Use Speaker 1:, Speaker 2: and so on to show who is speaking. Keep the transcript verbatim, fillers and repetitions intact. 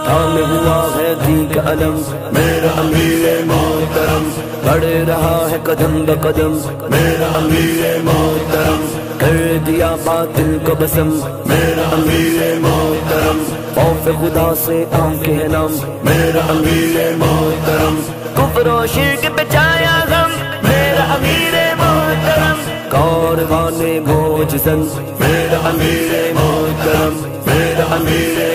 Speaker 1: में हुआ है दीक अलम मेरा अमीर मोहतरम, बढ़ रहा है कदम ब कदम मेरा अमीर मोहतरम, कर दिया बातिल को बसम मेरा अमीर मोहतरम, खौफ खुदा से आंखें नम मेरा अमीर मोहतरम, कुफ्र और शिर्क पे छाया गम मेरा अमीर मोहतरम, कारवाने मोजज़न मेरा अमीर मोहतरम, मेरा अमीर